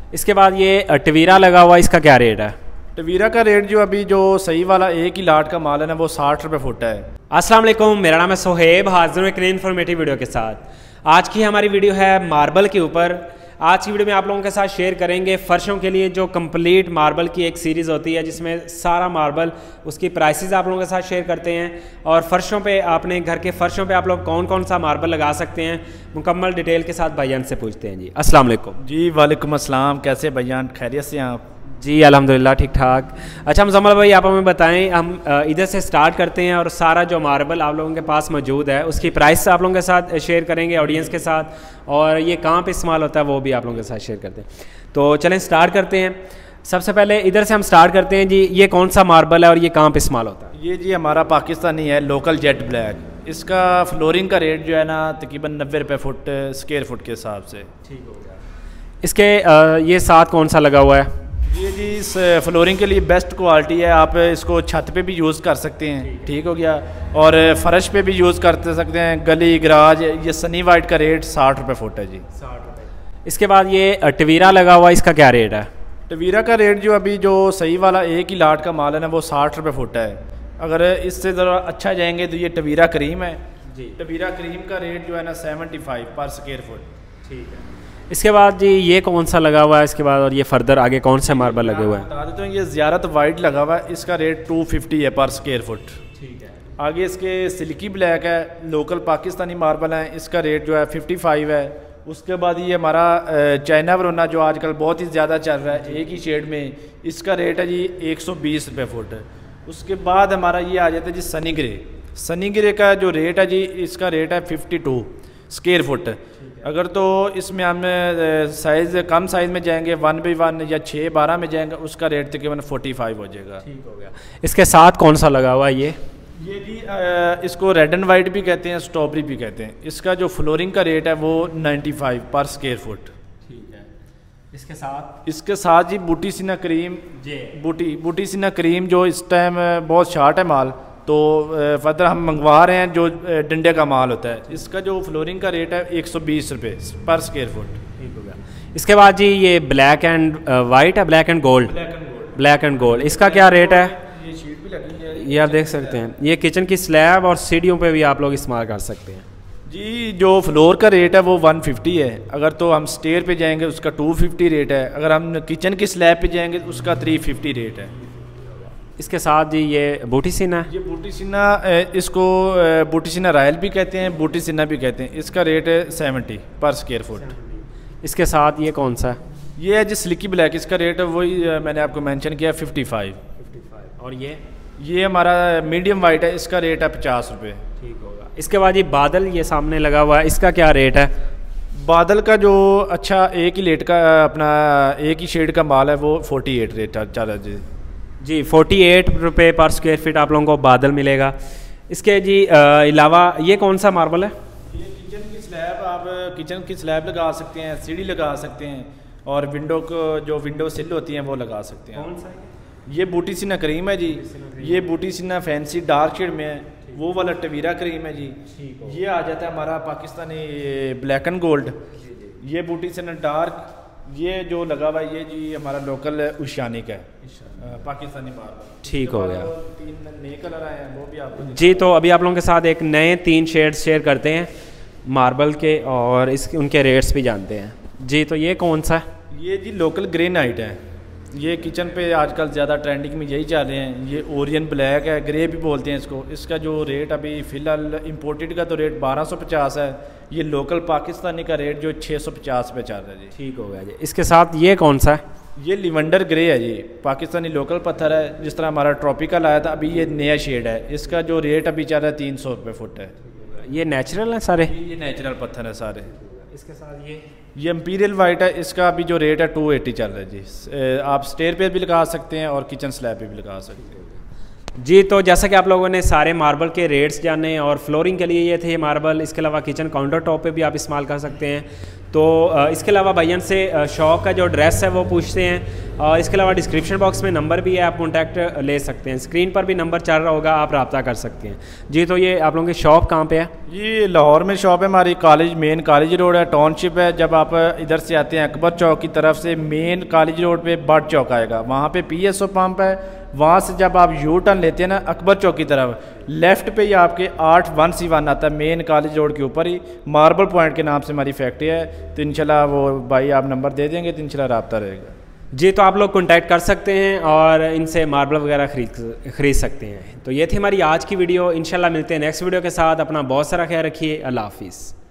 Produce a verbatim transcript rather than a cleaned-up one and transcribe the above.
इसके बाद ये टवीरा लगा हुआ, इसका क्या रेट है? टवीरा का रेट जो अभी जो सही वाला एक ही लाट का माल है ना वो साठ रुपये फुट है। अस्सलाम वालेकुम, मेरा नाम है सोहेब, हाजिर हूं एक नई इन्फॉर्मेटिव वीडियो के साथ। आज की हमारी वीडियो है मार्बल के ऊपर। आज की वीडियो में आप लोगों के साथ शेयर करेंगे फ़र्शों के लिए जो कंप्लीट मार्बल की एक सीरीज़ होती है, जिसमें सारा मार्बल उसकी प्राइसेस आप लोगों के साथ शेयर करते हैं और फ़र्शों पे आपने घर के फ़र्शों पे आप लोग कौन कौन सा मार्बल लगा सकते हैं, मुकम्मल डिटेल के साथ भाईजान से पूछते हैं। जी अस्सलाम वालेकुम। जी वालेकुम अस्सलाम, कैसे भाईजान, खैरियत से आप? जी अल्हम्दुलिल्लाह ठीक ठाक। अच्छा मुजम्मल भाई, आप हमें बताएं, हम इधर से स्टार्ट करते हैं और सारा जो मार्बल आप लोगों के पास मौजूद है उसकी प्राइस आप लोगों के साथ शेयर करेंगे ऑडियंस के साथ, और ये कहाँ पे इस्तेमाल होता है वो भी आप लोगों के साथ शेयर करते हैं। तो चलें स्टार्ट करते हैं। सबसे पहले इधर से हम स्टार्ट करते हैं। जी ये कौन सा मार्बल है और ये कहाँ पर इस्तेमाल होता है? ये जी हमारा पाकिस्तानी है, लोकल जेट ब्लैक। इसका फ्लोरिंग का रेट जो है ना तकरीबन नब्बे रुपये फुट स्क्वायर फुट के हिसाब से। ठीक हो गया। इसके ये साथ कौन सा लगा हुआ है? ये जी इस फ्लोरिंग के लिए बेस्ट क्वालिटी है। आप इसको छत पे भी यूज़ कर सकते हैं, ठीक हो गया, और फर्श पे भी यूज़ कर सकते हैं, गली गराज। ये सनी वाइट का रेट साठ रुपये फुट है जी, साठ रुपये। इसके बाद ये टवीरा लगा हुआ, इसका क्या रेट है? टवीरा का रेट जो अभी जो सही वाला एक ही लाट का माल है ना वो साठ रुपये फुट है। अगर इससे ज़रा अच्छा जाएंगे तो ये टवीरा क्रीम है जी। टवीरा क्रीम का रेट जो है ना seventy five per square foot. ठीक है। इसके बाद जी ये कौन सा लगा हुआ है इसके बाद, और ये फर्दर आगे कौन से मार्बल लगे हुए हैं? बता देता हूँ, ये ज़ियारत वाइट लगा हुआ है, इसका रेट टू फिफ्टी है पर स्क्वायर फुट। ठीक है। आगे इसके सिल्की ब्लैक है, लोकल पाकिस्तानी मार्बल है, इसका रेट जो है फिफ्टी फाइव है। उसके बाद ये हमारा चाइना वरोना जो आजकल बहुत ही ज़्यादा चल रहा है एक ही शेड में, इसका रेट है जी एक सौ बीस रुपये फुट। उसके बाद हमारा ये आ जाता है जी सनी ग्रे। सनी ग्रे का जो रेट है जी इसका रेट है फिफ्टी टू स्क्वायर फुट। अगर तो इसमें हम साइज़ कम साइज़ में जाएंगे, वन बाई वन या छः बारह में जाएंगे, उसका रेट तकरीबन फोर्टी फाइव हो जाएगा। ठीक हो गया। इसके साथ कौन सा लगा हुआ है? ये ये जी इसको रेड एंड वाइट भी कहते हैं, स्ट्रॉबेरी भी कहते हैं। इसका जो फ्लोरिंग का रेट है वो ninety five per square foot. ठीक है। इसके साथ इसके साथ जी बूटी सीना क्रीम जी बूटी बूटी सीना क्रीम जो इस टाइम बहुत शार्ट है माल, तो फर्दर हम मंगवा रहे हैं जो डंडे का माल होता है। इसका जो फ्लोरिंग का रेट है एक सौ बीस रुपये पर स्क्वायर फुट। ठीक हो गया। इसके बाद जी ये ब्लैक एंड वाइट है, black and gold. Black and gold black and gold इसका क्या रेट है? ये शीट भी लगी है, ये आप देख सकते हैं। ये किचन की स्लैब और सीढ़ियों पे भी आप लोग इस्तेमाल कर सकते हैं जी। जो फ्लोर का रेट है वो वन फिफ्टी है। अगर तो हम स्टेयर पे जाएंगे उसका टू फिफ्टी रेट है। अगर हम किचन की स्लैब पे जाएंगे तो उसका थ्री फिफ्टी रेट है। इसके साथ जी ये बूटी सीना है। ये बूटी सीना, इसको बूटी सीना रायल भी कहते हैं, बूटी सीना भी कहते हैं। इसका रेट है सेवेंटी पर स्क्वायर फुट। इसके साथ ये कौन सा है? ये है जी स्लिकी ब्लैक। इसका रेट वही मैंने आपको मेंशन किया फिफ्टी फाइव। और ये ये हमारा मीडियम वाइट है, इसका रेट है पचास रुपये। ठीक होगा। इसके बाद ये बादल ये सामने लगा हुआ है, इसका क्या रेट है? बादल का जो अच्छा एक ही लेट का अपना एक ही शेड का माल है वो फोर्टी एट रेट चल रहा है जी जी फोर्टी एट रुपये पर स्क्वायर फीट आप लोगों को बादल मिलेगा। इसके जी अलावा ये कौन सा मार्बल है? ये किचन की स्लैब, आप किचन की स्लैब लगा सकते हैं, सीढ़ी लगा सकते हैं, और विंडो को जो विंडो सिल होती हैं वो लगा सकते हैं। कौन सा है? ये बूटी सीना क्रीम है जी। ये बूटी सीना फैंसी डार्क शेड में है, वो वाला टवीरा क्रीम है जी। ये आ जाता है हमारा पाकिस्तानी ब्लैक एंड गोल्ड। ये बूटी सीना डार्क, ये जो लगा हुआ है ये जी हमारा लोकल उशानी का है, पाकिस्तानी मार्बल। ठीक हो गया। तीन नए कलर आए हैं वो भी आपको जी। तो अभी आप लोगों के साथ एक नए तीन शेड्स शेयर करते हैं मार्बल के, और इस उनके रेट्स भी जानते हैं जी। तो ये कौन सा है? ये जी लोकल ग्रेनाइट है। ये किचन पे आजकल ज़्यादा ट्रेंडिंग में यही चल रहे हैं। ये ओरियन ब्लैक है, ग्रे भी बोलते हैं इसको। इसका जो रेट अभी फ़िलहाल इंपोर्टेड का तो रेट बारह सौ पचास है। ये लोकल पाकिस्तानी का रेट जो छः सौ पचास पे चल रहा है जी। ठीक हो गया जी। इसके साथ ये कौन सा है? ये लिवेंडर ग्रे है जी, पाकिस्तानी लोकल पत्थर है। जिस तरह हमारा ट्रॉपिकल आया था, अभी ये नया शेड है। इसका जो रेट अभी चल रहा है तीन सौ रुपये फुट है। ये नेचुरल है सारे? ये नेचुरल पत्थर है सारे। इसके साथ ये ये एम्पीरियल वाइट है। इसका अभी जो रेट है टू एटी चल रहा है जी। आप स्टेयर पे भी लगा सकते हैं और किचन स्लैब पे भी लगा सकते हैं जी। तो जैसा कि आप लोगों ने सारे मार्बल के रेट्स जाने और फ्लोरिंग के लिए ये थे मार्बल, इसके अलावा किचन काउंटर टॉप पे भी आप इस्तेमाल कर सकते हैं। तो इसके अलावा भाईजान से शॉप का जो एड्रेस है वो पूछते हैं, और इसके अलावा डिस्क्रिप्शन बॉक्स में नंबर भी है, आप कॉन्टैक्ट ले सकते हैं। स्क्रीन पर भी नंबर चल रहा होगा, आप रब्ता कर सकते हैं। जी, तो ये आप लोगों की शॉप कहाँ पे है? ये लाहौर में शॉप है हमारी, कॉलेज मेन कॉलेज रोड है, टाउनशिप है। जब आप इधर से आते हैं अकबर चौक की तरफ से, मेन कॉलेज रोड पे बर्ड चौक आएगा, वहाँ पे पी एस ओ पंप है। वहाँ से जब आप यू टर्न लेते हैं ना अकबर चौक की तरफ, लेफ़्ट पे ही आपके आठ वन सी वन आता है, मेन कॉलेज रोड के ऊपर ही मार्बल पॉइंट के नाम से हमारी फैक्ट्री है। तो इंशाल्लाह वो भाई आप नंबर दे देंगे तो इंशाल्लाह रब्ता रहेगा। जी, तो आप लोग कॉन्टैक्ट कर सकते हैं और इनसे मार्बल वगैरह खरीद खरीद सकते हैं। तो ये थी हमारी आज की वीडियो। इंशाल्लाह मिलते हैं नेक्स्ट वीडियो के साथ। अपना बहुत सारा ख्याल रखिए। अल्लाह हाफिज़।